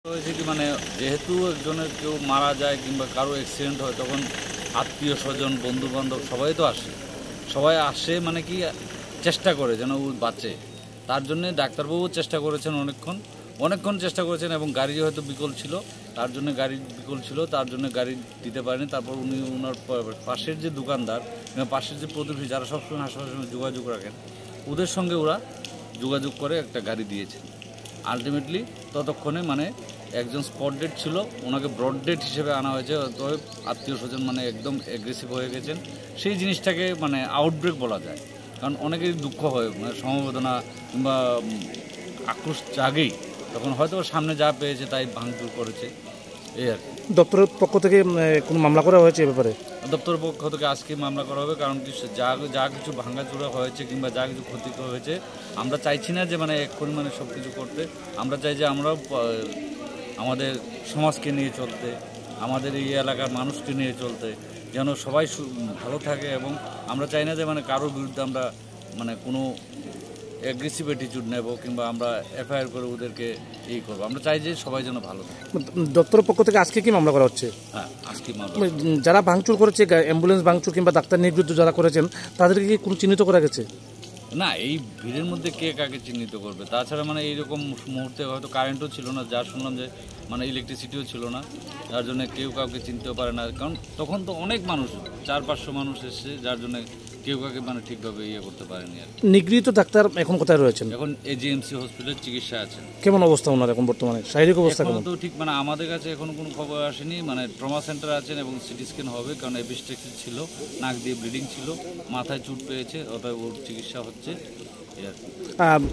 হয়েছে কি মানে যেহেতু একজনের কেউ মারা যায় কিংবা কারো অ্যাক্সিডেন্ট হয় তখন আত্মীয় স্বজন বন্ধু বান্ধব সবাই তো আসে, সবাই আসে মানে কি চেষ্টা করে যেন ও বাঁচে। তার জন্যে ডাক্তারবাবুও চেষ্টা করেছেন অনেকক্ষণ চেষ্টা করেছেন এবং গাড়ি হয়তো বিকল ছিল, তার জন্য গাড়ি বিকল ছিল, তার জন্য গাড়ি দিতে পারেনি। তারপর উনি ওনার পাশের যে দোকানদার কিংবা পাশের যে প্রতিবেশী যারা সবসময় হাসপাতালের সঙ্গে যোগাযোগ রাখেন ওদের সঙ্গে ওরা যোগাযোগ করে একটা গাড়ি দিয়েছেন। আলটিমেটলি ততক্ষণে মানে একজন স্পট ডেড ছিল, ওনাকে ব্রড ডেড হিসেবে আনা হয়েছে। তবে আত্মীয় স্বজন মানে একদম অ্যাগ্রেসিভ হয়ে গেছেন, সেই জিনিসটাকে মানে আউটব্রেক বলা যায়। কারণ অনেকেরই দুঃখ হয়, মানে সমবেদনা কিংবা আক্রোশ জাগেই, তখন হয়তো সামনে যা পেয়েছে তাই ভাঙচুর করেছে, এই আর কি। দপ্তরের পক্ষ থেকে কোনো মামলা করা হয়েছে এ ব্যাপারে? দপ্তরের পক্ষ থেকে আজকে মামলা করা হবে, কারণ যা কিছু ভাঙাচোরা হয়েছে কিংবা যা কিছু ক্ষতি হয়েছে আমরা চাইছি না যে মানে এক্ষুনি মানে সব কিছু করতে। আমরা চাই যে আমরাও আমাদের সমাজকে নিয়ে চলতে, আমাদের এই এলাকার মানুষকে নিয়ে চলতে, যেন সবাই ভালো থাকে। এবং আমরা চাই না যে মানে কারোর বিরুদ্ধে আমরা মানে কোনো অ্যাগ্রেসিভ অ্যাটিটিউড নেব কিংবা আমরা এফআইআর করে ওদেরকে করবো। আমরা চাই যে সবাই যেন ভালো থাকে। দপ্তরের পক্ষ থেকে আজকে কি মামলা করা হচ্ছে? হ্যাঁ, আজকে মামলা। যারা ভাঙচুর করেছে, অ্যাম্বুলেন্স ভাঙচুর কিংবা ডাক্তার নিগৃহীত যারা করেছেন তাদেরকে কি কোনো চিহ্নিত করা গেছে? না, এই ভিড়ের মধ্যে কে কাকে চিহ্নিত করবে? তাছাড়া মানে এইরকম মুহূর্তে হয়তো কারেন্টও ছিল না, যা শুনলাম যে মানে ইলেকট্রিসিটিও ছিল না, যার জন্য কেউ কাউকে চিনতেও পারে না। কারণ তখন তো অনেক মানুষ, 400-500 মানুষ এসছে, যার জন্য কেউ কাউকে মানে ঠিকভাবে করতে পারেনি আর কি। নিগৃহীত ডাক্তার এখন কোথায় রয়েছেন? এখন এজিএমসি হসপিটালে চিকিৎসায় আছেন। কেমন অবস্থা ওনার এখন বর্তমানে, শারীরিক অবস্থা কেমন? তো ঠিক মানে আমাদের কাছে এখনো কোনো খবর আসেনি। মানে ট্রমা সেন্টারে আছেন এবং সিটি স্ক্যান হবে, কারণ এপিস্টেক্সিস ছিল, নাক দিয়ে ব্লিডিং ছিল, মাথায় চোট পেয়েছে, অতএব ওর চিকিৎসা হচ্ছে।